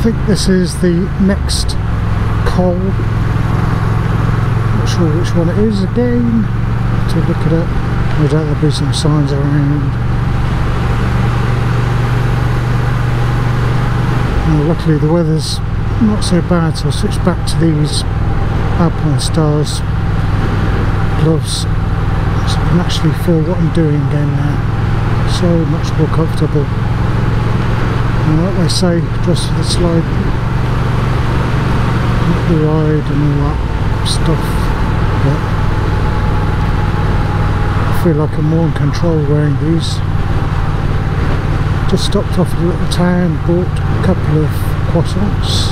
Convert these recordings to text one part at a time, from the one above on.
think this is the next col. Not sure which one it is again. To look at it, no doubt there'll be some signs around. Well, luckily the weather's not so bad, so I'll switch back to these Alpine Stars gloves, so I can actually feel what I'm doing again now. So much more comfortable. And like they say, dress for the slide, not the ride and all that stuff. But I feel like I'm more in control wearing these. Just stopped off at a little town, bought a couple of croissants.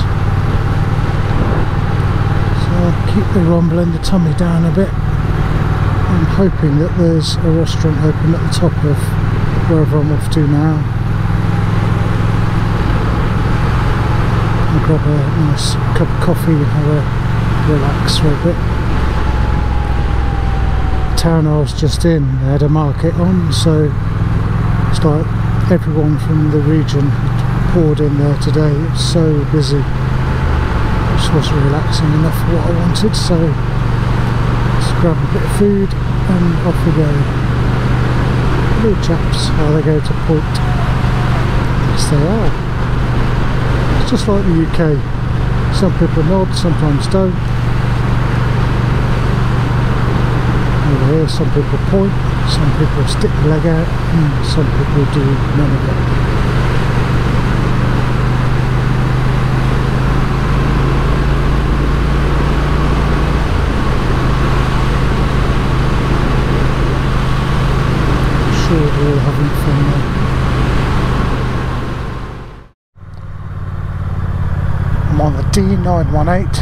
So I'll keep the rumble and the tummy down a bit. I'm hoping that there's a restaurant open at the top of wherever I'm off to now. I'll grab a nice cup of coffee and have a relax for a bit. The town I was just in, they had a market on, so it's like everyone from the region had poured in there today. It was so busy. It just wasn't relaxing enough for what I wanted, so just grab a bit of food and off we go. Little chaps, they go to port. Yes they are. It's just like the UK. Some people nod, sometimes don't. Over here some people point, some people stick the leg out, and some people do none of it. We're all having fun there. I'm on the D918.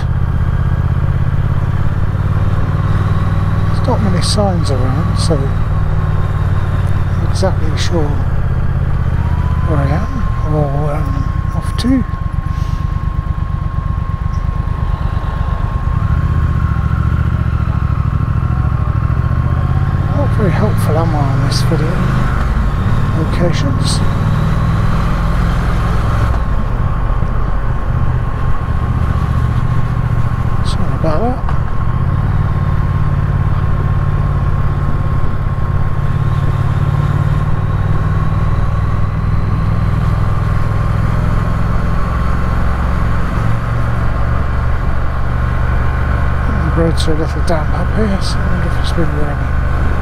There's not many signs around, so I'm not exactly sure where I am or where I'm off to. Very helpful am I on this video. Locations. Sorry about that. The roads are a little damp up here, so I wonder if it's been raining.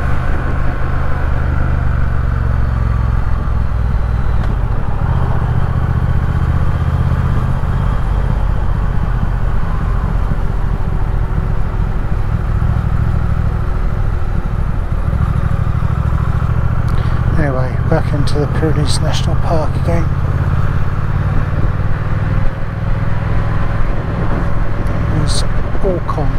Anyway, back into the Pyrenees National Park again. There's Orcon.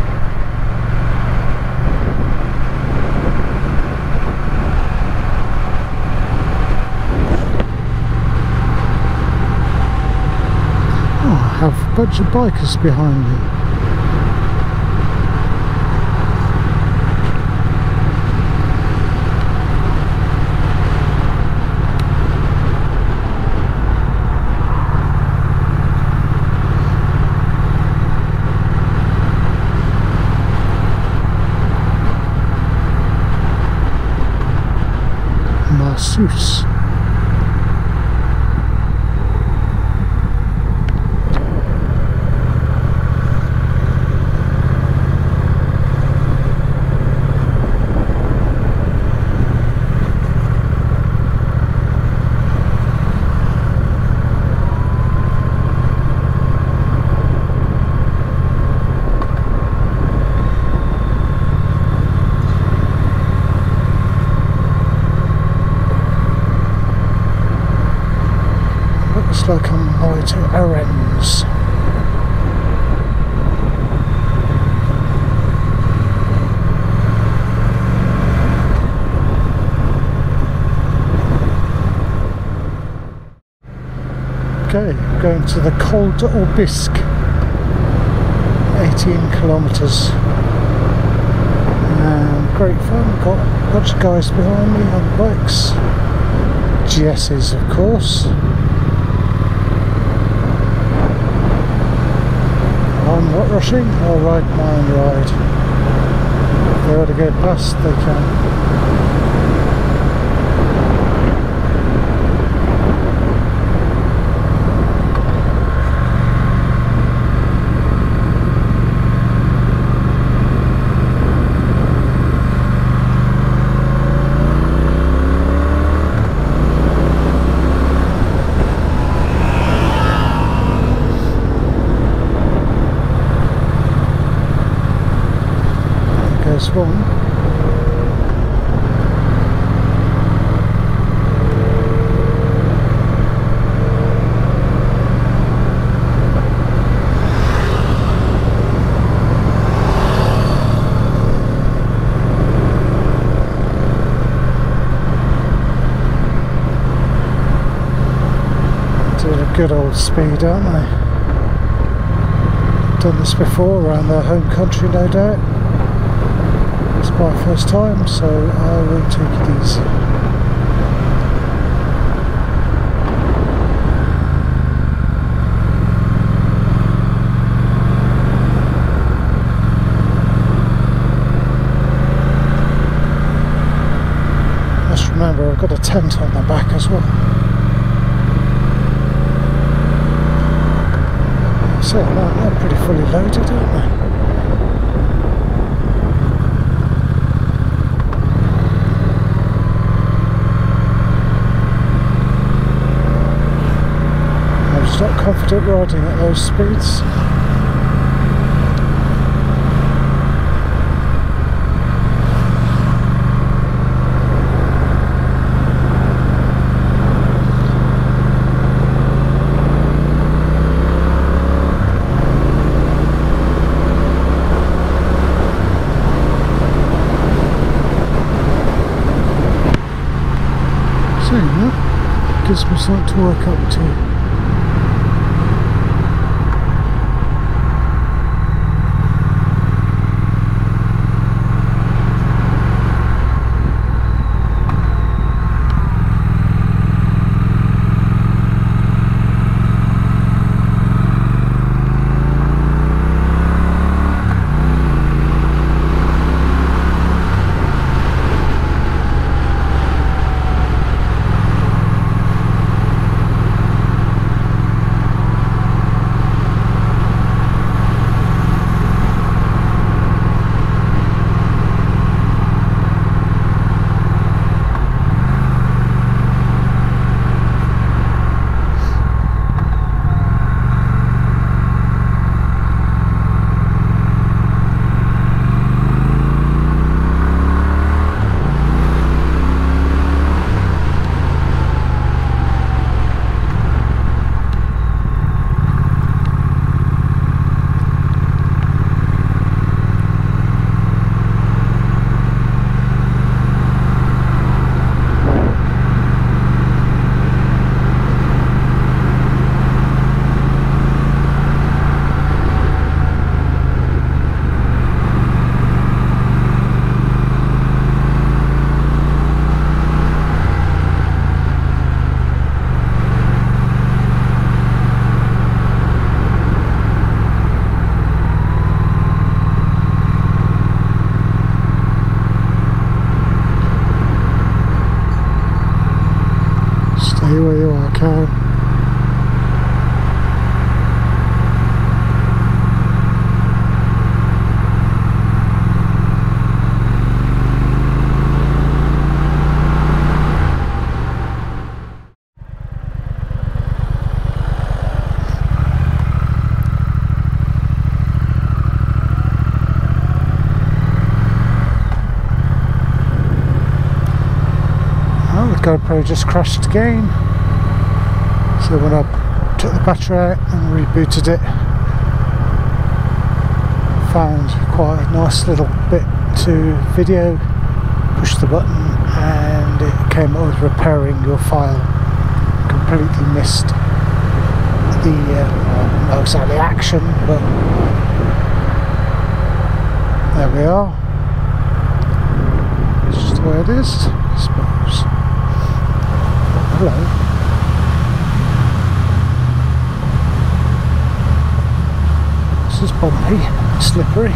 Oh, I have a bunch of bikers behind me. Masseuse. Like I'm on my way to Arens. Okay, going to the Col d'Aubisque, 18 kilometres. Great fun, got a bunch of guys behind me on bikes. GS's of course. I'm not rushing, I'll ride my own ride. If they want to go past, they can. One. Doing a good old speed, aren't they? Done this before around their home country, no doubt. It's my first time, so I will take it easy. Just remember, I've got a tent on the back as well. So they're pretty fully loaded, aren't they? Not confident riding at those speeds. Saying that gives me something to work up to. Stay where you are, Karen. Well, the GoPro just crashed again. So when I took the battery out and rebooted it, found quite a nice little bit to video, pushed the button and it came up with repairing your file. Completely missed the, not exactly action, but there we are. It's just the way it is, I suppose. Hello. This is bumpy, slippery.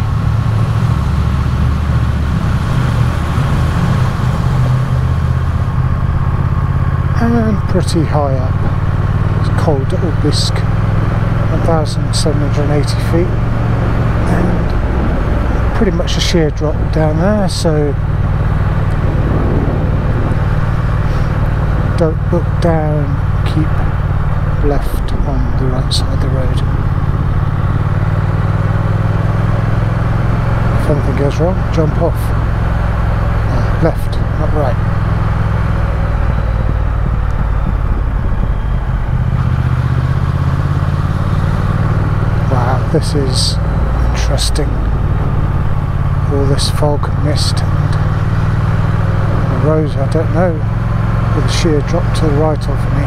And pretty high up. It's Col d'Aubisque, 1,780 feet, and pretty much a sheer drop down there, so don't look down, keep left on the right side of the road. If anything goes wrong, jump off. Left, not right. This is interesting. All this fog and mist and the road, I don't know, with a sheer drop to the right of me.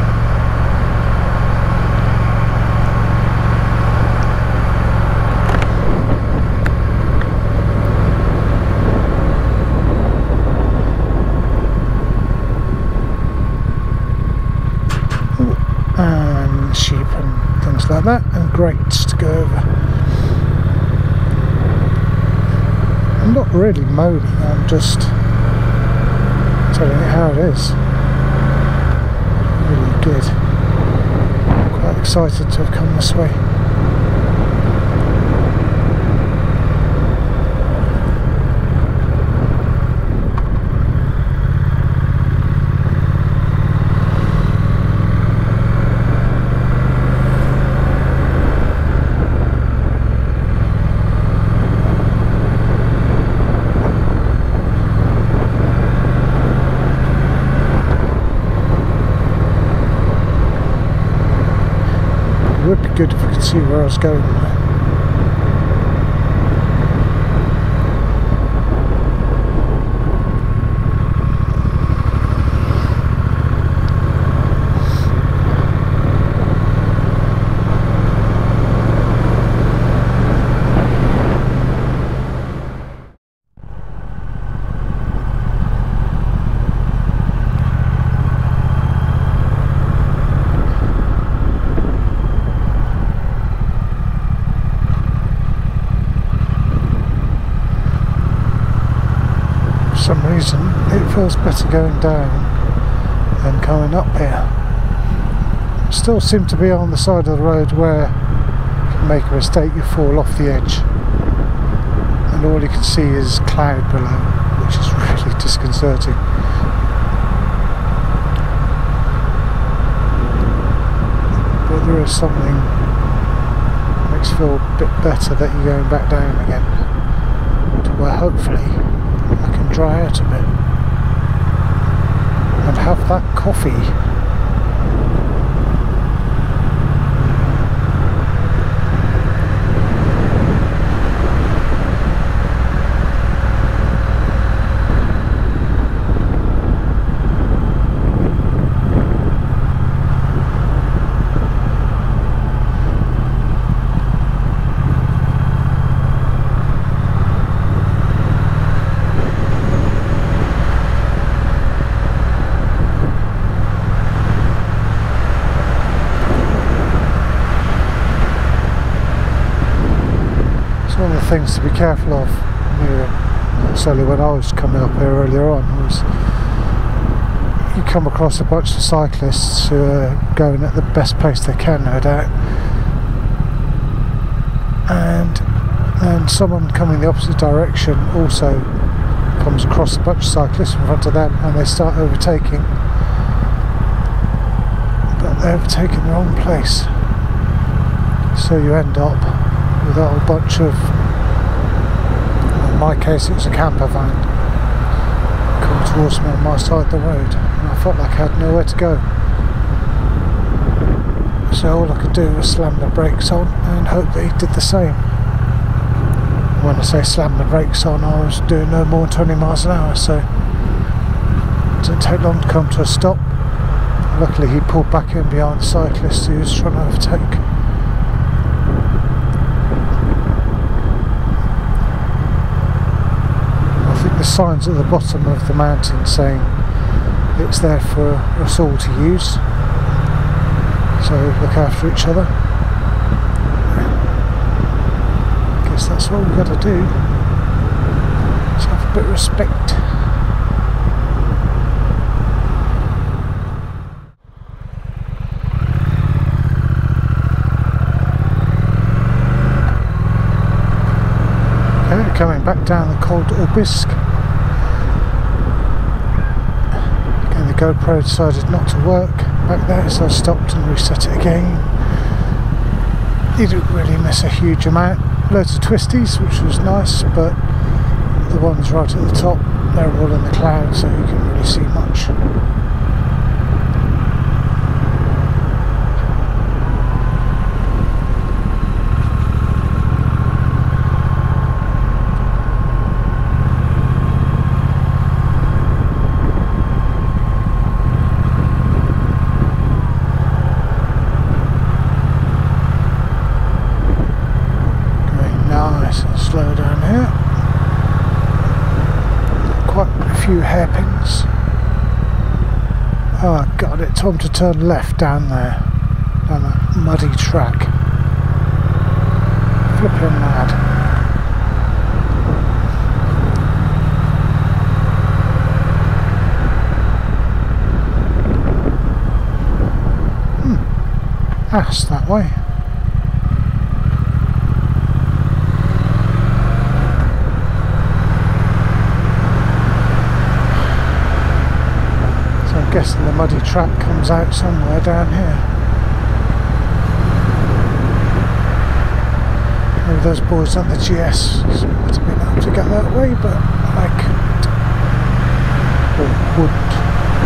And sheep and things like that, and grates to go over. I'm not really moaning, I'm just telling it how it is. Really good. I'm quite excited to have come this way. It would be good if I could see where I was going now. For some reason it feels better going down than coming up here. Still seem to be on the side of the road where if you make a mistake you fall off the edge and all you can see is cloud below, which is really disconcerting. But there is something that makes you feel a bit better that you're going back down again, to where hopefully I can dry out a bit and have that coffee. One of the things to be careful of, certainly when I was coming up here earlier on, was you come across a bunch of cyclists who are going at the best pace they can, no doubt, and then someone coming the opposite direction also comes across a bunch of cyclists in front of them and they start overtaking, but they're overtaking the wrong place, so you end up with a whole bunch of, in my case it was a camper van coming towards me on my side of the road, and I felt like I had nowhere to go, so all I could do was slam the brakes on and hope that he did the same. When I say slam the brakes on, I was doing no more than 20 miles an hour, so it didn't take long to come to a stop. Luckily he pulled back in behind the cyclist who was trying to overtake. The signs at the bottom of the mountain saying it's there for us all to use, so look after each other. guess that's what we've got to do. Let's have a bit of respect. Okay, coming back down the Col d'Aubisque. Again, the GoPro decided not to work back there, so I stopped and reset it again. Didn't really miss a huge amount. Loads of twisties, which was nice, but the ones right at the top, they're all in the clouds, so you can't really see much. Slow down here. Quite a few hairpins. Oh god, it's time to turn left down there, down that muddy track. Flipping mad. Ass that way. Guessing the muddy track comes out somewhere down here. Maybe those boys on the GS might have been able to get that way, but I couldn't or wouldn't.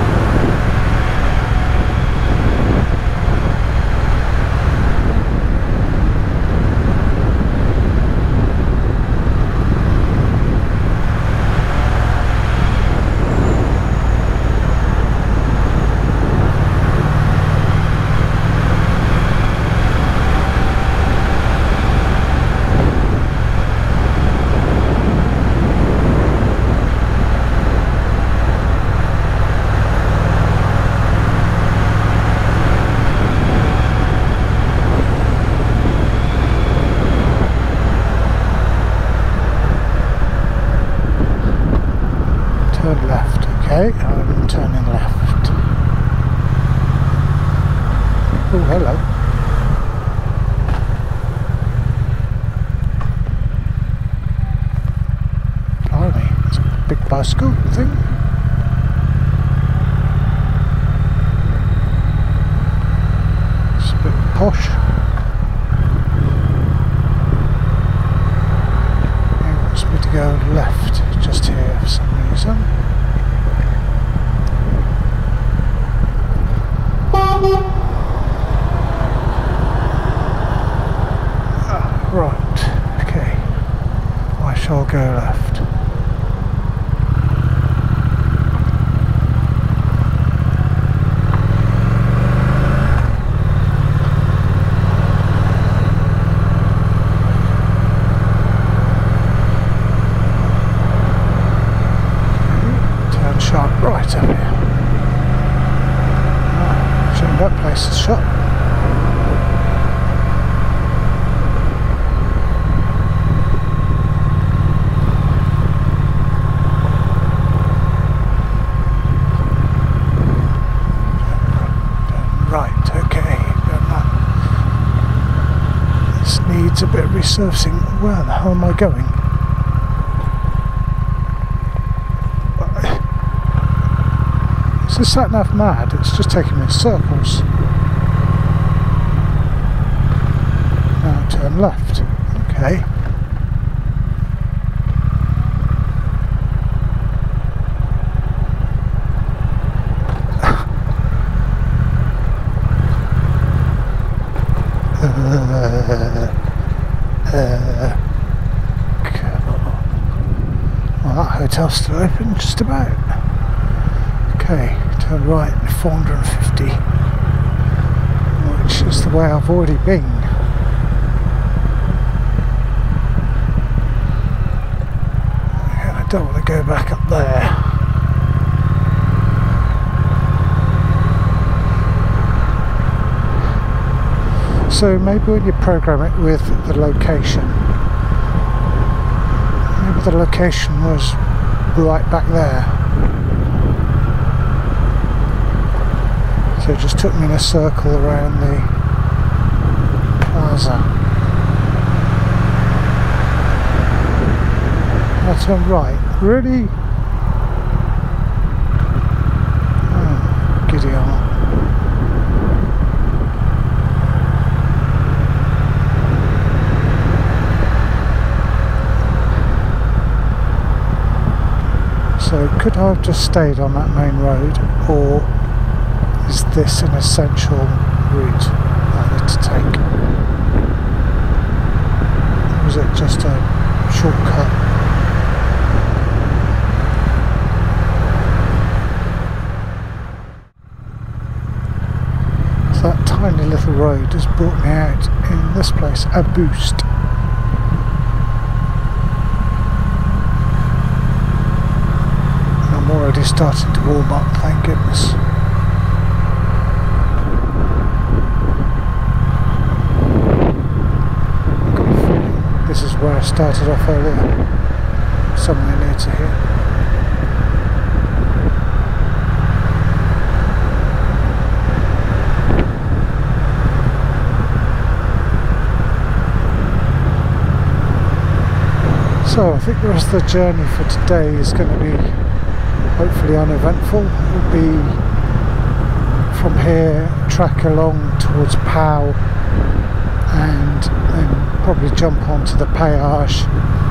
Left, okay, I'm turning left. Oh, hello. Blimey, it's a big bicycle thing. It's a bit posh. It wants me to go left, just here for some reason. Right, okay, I shall go left. Turn sharp right up here. Shouldn't that place is shut. A bit of resurfacing. Where the hell am I going? Is this sat nav mad? It's just taking me in circles. Now turn left. Okay. Well, that hotel's still open, just about. Okay, turn right 450, which is the way I've already been. And I don't want to go back up there. So maybe when you program it with the location, but the location was right back there. So it just took me in a circle around the plaza. I turned right. Really? Oh, giddy on. So could I have just stayed on that main road, or is this an essential route I need to take? Or is it just a shortcut? So that tiny little road has brought me out in this place, a boost. Already starting to warm up, thank goodness. I've got a feeling this is where I started off earlier, somewhere near to here. So I think the rest of the journey for today is going to be hopefully uneventful. It will be from here, track along towards Pau, and then probably jump onto the Péage.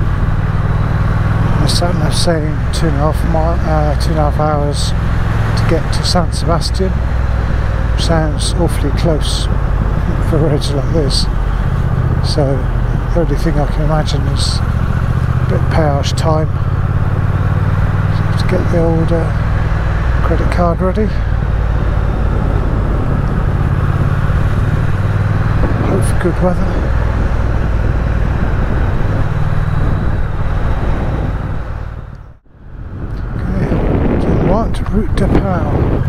My sat nav saying 2.5 hours to get to San Sebastian, which sounds awfully close for a road like this. So the only thing I can imagine is a bit of Péage time. Get the old credit card ready. Hope for good weather. Okay, so what route to Pau?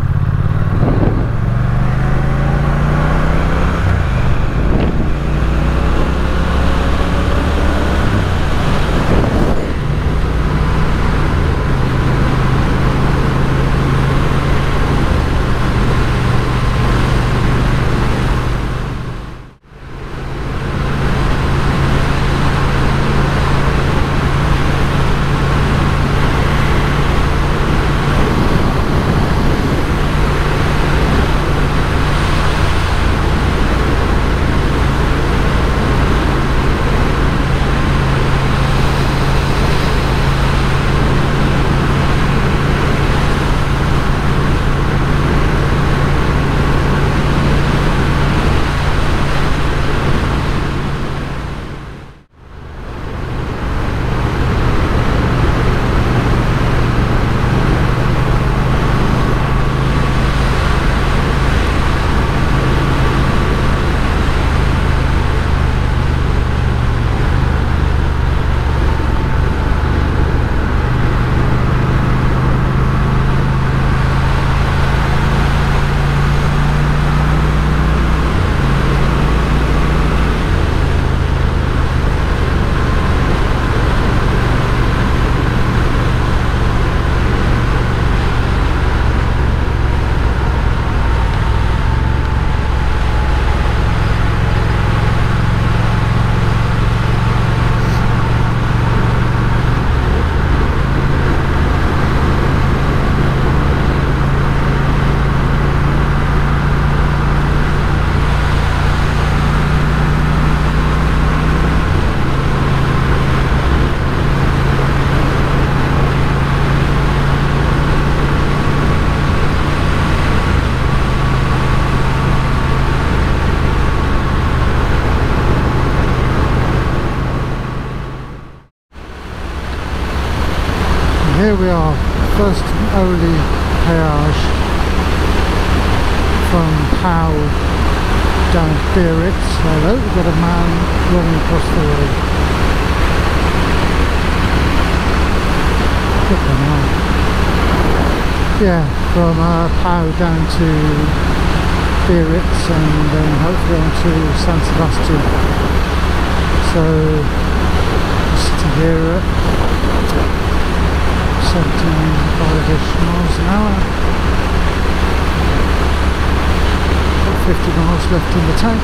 Here we are, first and only Péage from Pau down to Biarritz. Hello, we've got a man running across the road. Good one, man. Yeah, from Pau down to Biarritz and then hopefully on to San Sebastian. So just to here at 75-ish miles an hour. Got 50 miles left in the tank.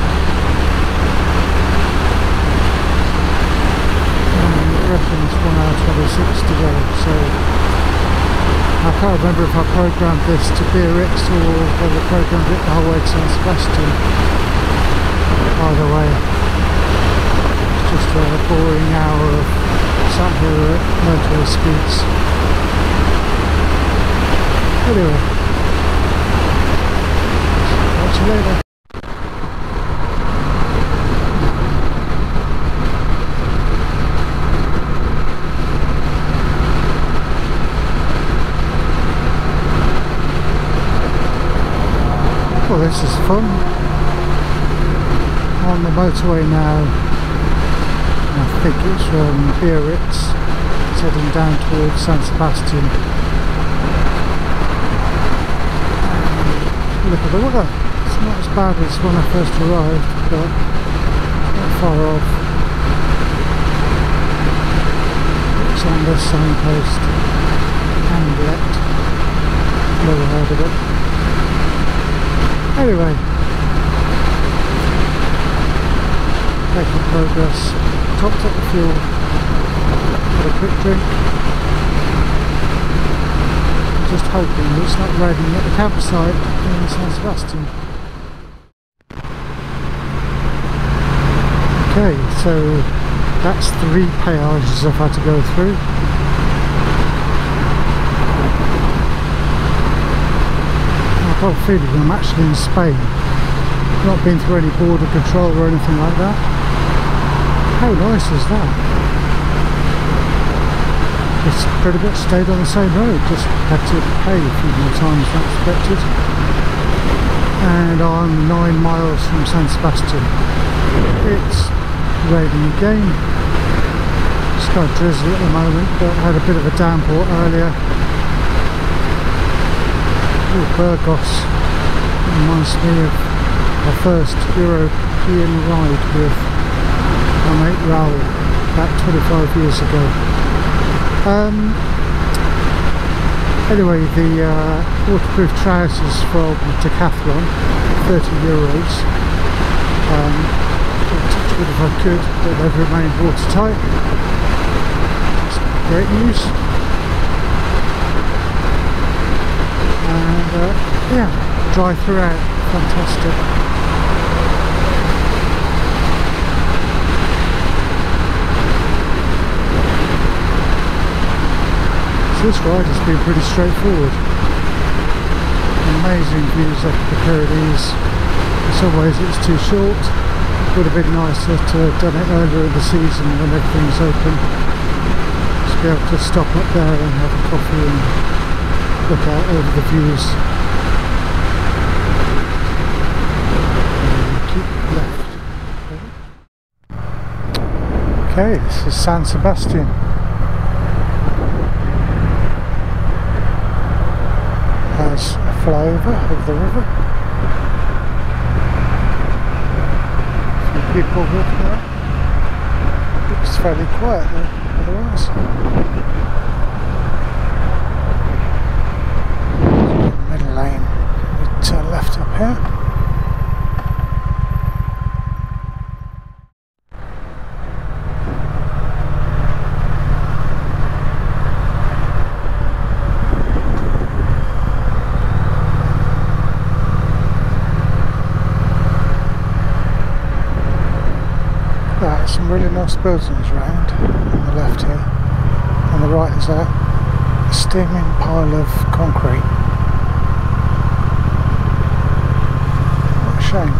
And I reckon it's 1 hour 26 to go, so I can't remember if I programmed this to Biarritz or whether I programmed it the whole way to San Sebastian. Either way, it's just a boring hour of sat here at motorway speeds. Anyway, catch you later. Well, this is fun. On the motorway now. I think it's from Biarritz. It's heading down towards San Sebastian. Look at the weather. It's not as bad as when I first arrived, but it's not far off. It's on this signpost. Hamlet. Never heard of it. Anyway, making progress. Topped up the fuel. Had a quick drink. Just hoping it's not raining at the campsite in San Sebastian. Okay, so that's 3 peages I've had to go through. I've got a feeling I'm actually in Spain. Not been through any border control or anything like that. How nice is that? Just pretty much stayed on the same road, just had to pay a few more times than expected. And I'm 9 miles from San Sebastian. It's raining again. It's kind of drizzly at the moment, but I had a bit of a downpour earlier. Oh, Burgos. It reminds me of my first European ride with my mate Raoul about 25 years ago. Anyway, the waterproof trousers from Decathlon, €30. I'd touch wood if I could, but they've remained watertight. That's great news. And yeah, dry throughout, fantastic. So this ride has been pretty straightforward. Amazing views of the Pyrenees. In some ways it's too short. Would have been nicer to have done it earlier in the season when everything's open. Just be able to stop up there and have a coffee and look out over the views. Keep left. Okay, this is San Sebastian. There's a flyover of the river. A few people walking around. It's fairly quiet there, otherwise. Middle lane. We turn left up here. Some really nice buildings around on the left here. On the right is a steaming pile of concrete. What a shame.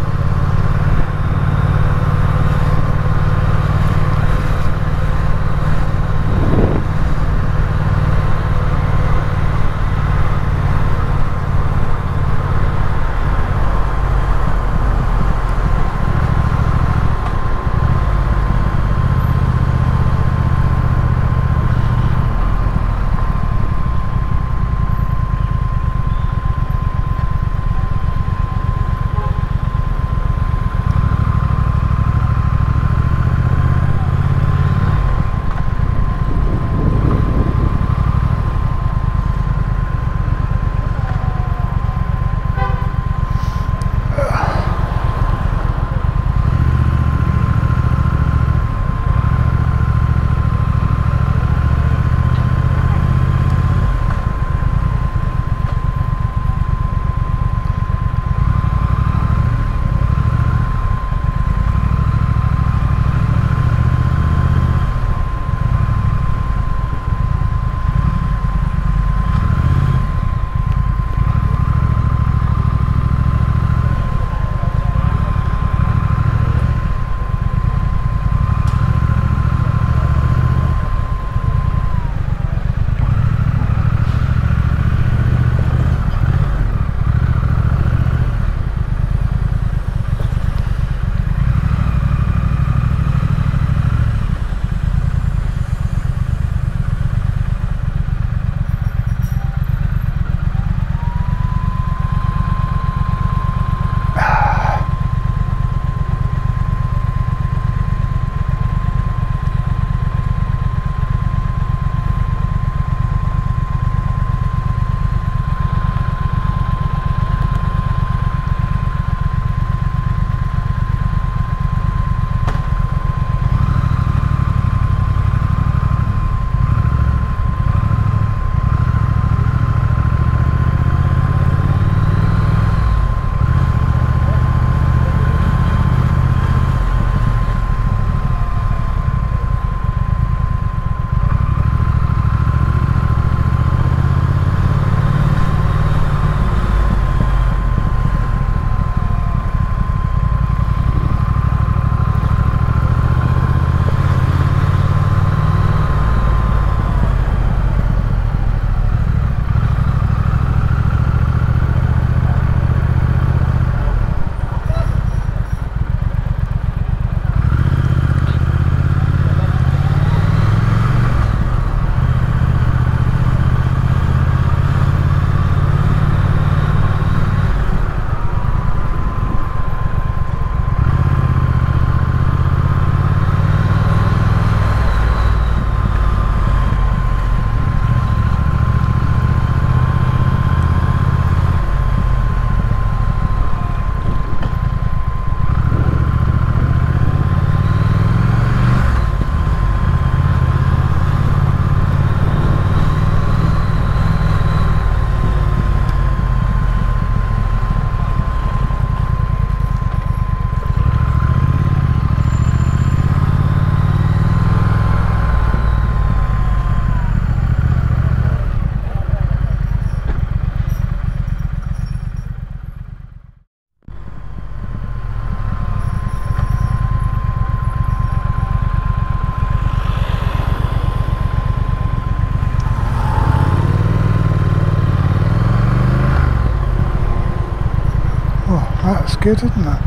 good, isn't it?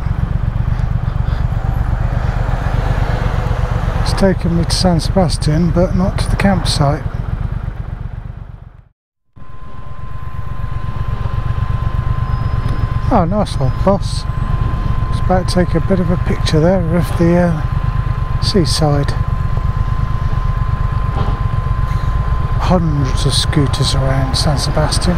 It's taken me to San Sebastian, but not to the campsite. Oh, nice one, boss. I was about to take a bit of a picture there of the seaside. Hundreds of scooters around San Sebastian.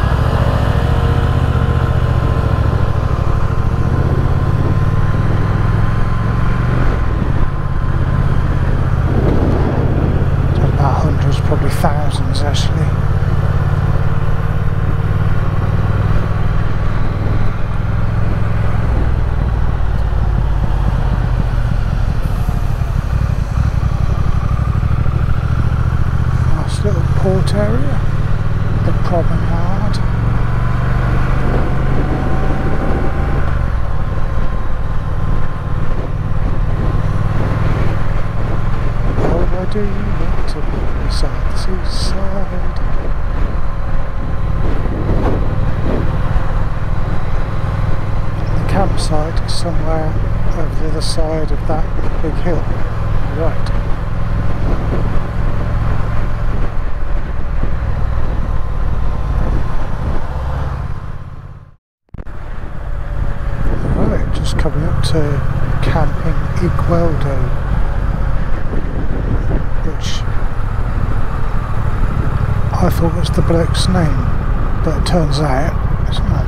About hundreds, probably thousands actually. Little port area, the promenade. Oh, why do you want to be beside the seaside? The campsite is somewhere over the other side of that big hill. Right. Coming up to Camping Igualdo, which I thought was the bloke's name, but it turns out it's not.